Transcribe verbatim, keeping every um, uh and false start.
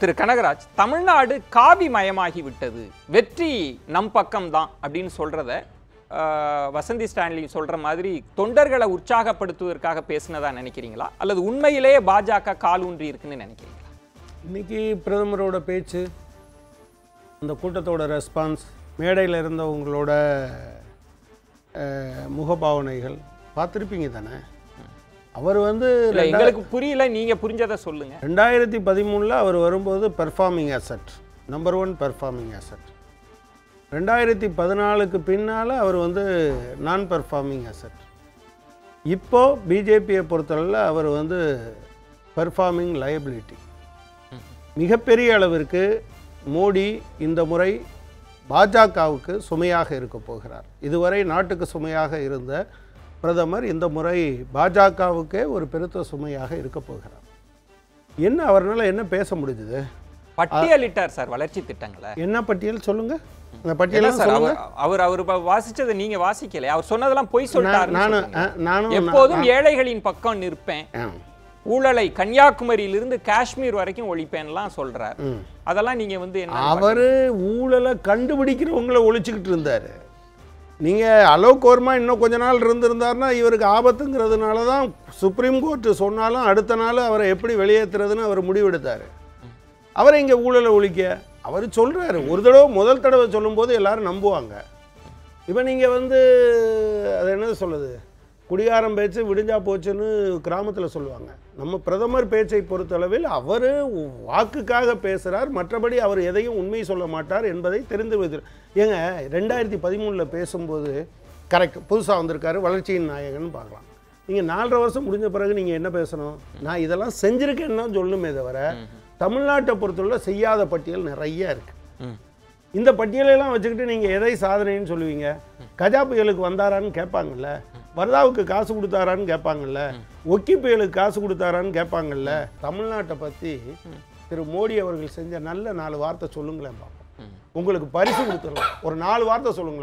திரு கனகராஜ், தமிழ்நாடு காவி மயமாகி விட்டது, வெற்றி நம் பக்கம்தான் அப்படின்னு சொல்றத வசந்தி ஸ்டான்லி சொல்ற மாதிரி தொண்டர்களை உற்சாகப்படுத்துவதற்காக பேசினதா நினைக்கிறீங்களா, அல்லது உண்மையிலேயே பாஜக கால் ஊன்றி இருக்குன்னு நினைக்கிறீங்களா? இன்னைக்கு பிரதமரோட பேச்சு, அந்த கூட்டத்தோட ரெஸ்பான்ஸ், மேடையில் இருந்தவங்களோட முகபாவனைகள் பார்த்துருப்பீங்க தானே. அவர் வந்து எங்களுக்கு புரியல, நீங்க புரிஞ்சதை சொல்லுங்க. ரெண்டாயிரத்தி பதிமூணுல அவர் வரும்போது performing asset, number one performing asset. ரெண்டாயிரத்தி பதினாலுக்கு பின்னால் அவர் வந்து நான் பெர்ஃபார்மிங் அசெட். இப்போது பிஜேபியை பொறுத்தளவில் அவர் வந்து பெர்ஃபார்மிங் லயபிலிட்டி. மிகப்பெரிய அளவிற்கு மோடி இந்த முறை பாஜகவுக்கு சுமையாக இருக்க போகிறார். இதுவரை நாட்டுக்கு சுமையாக இருந்த பிரதமர் இந்த முறை பாஜகவுக்கே ஒரு பெருத்த சுமையாக இருக்க போகிறார். என்ன அவரால் என்ன பேச முடிஞ்சது? பட்டியலிட்டார் சார் வளர்ச்சி திட்டங்களை. என்ன பட்டியல் சொல்லுங்க? அந்த பட்டியல் சொல்லுங்க. அவர் அவர் வாசிச்சதை நீங்க வாசிக்கல. அவர் சொன்னதெல்லாம் பொய் சொல்லிட்டாரு. நானும் நானும் எப்போதும் ஏழைகளின் பக்கம் நிற்பேன், ஊழலை கன்னியாகுமரியிலிருந்து காஷ்மீர் வரைக்கும் ஒழிப்பேன்லாம் சொல்றார். அதெல்லாம் நீங்க வந்து என்ன? அவரு ஊழலை கண்டுபிடிக்கிறவங்களை ஒழிச்சுக்கிட்டு இருந்தாரு. நீங்கள் அலோக் வர்மா இன்னும் கொஞ்ச நாள் இருந்திருந்தாருன்னா இவருக்கு ஆபத்துங்கிறதுனால தான் சுப்ரீம் கோர்ட்டு சொன்னாலும் அடுத்த நாள் அவரை எப்படி வெளியேற்றுறதுன்னு அவர் முடிவெடுத்தார். அவரை இங்கே ஊழலை ஒழிக்க அவர் சொல்கிறாரு. ஒரு தடவை முதல் தடவை சொல்லும்போது எல்லாரும் நம்புவாங்க. இப்போ நீங்கள் வந்து அது என்னது சொல்லுது, குடிகாரம் பேச்சு விடிஞ்சா போச்சுன்னு கிராமத்தில் சொல்லுவாங்க. நம்ம பிரதமர் பேச்சை பொறுத்தளவில் அவர் வாக்குக்காக பேசுகிறார், மற்றபடி அவர் எதையும் உண்மை சொல்ல மாட்டார் என்பதை தெரிந்து வைத்தார். ஏங்க ரெண்டாயிரத்தி பதிமூணில் பேசும்போது கரெக்ட், புதுசாக வந்திருக்காரு, வளர்ச்சியின் நாயகன் பார்க்கலாம். நீங்கள் நாலரை வருஷம் முடிஞ்ச பிறகு நீங்கள் என்ன பேசணும்? நான் இதெல்லாம் செஞ்சுருக்கேன்னு தான் சொல்லணுமே தவிர தமிழ்நாட்டை பொறுத்தவரை செய்யாத பட்டியல் நிறைய இருக்குது. இந்த பட்டியலெல்லாம் வச்சுக்கிட்டு நீங்கள் எதை சாதனைன்னு சொல்லுவீங்க? கஜா புயலுக்கு வந்தாரான்னு கேட்பாங்கல்ல, வர்தாவுக்கு காசு கொடுத்தாரான்னு கேட்பாங்கல்ல, ஒக்கி புயலுக்கு காசு கொடுத்தாரான்னு கேட்பாங்கல்ல. தமிழ்நாட்டை பற்றி திரு மோடி அவர்கள் செஞ்ச நல்ல நாலு வார்த்தை சொல்லுங்களேன் பார்ப்போம். உங்களுக்கு பரிசு கொடுத்துடலாம். ஒரு நாலு வார்த்தை சொல்லுங்களேன்.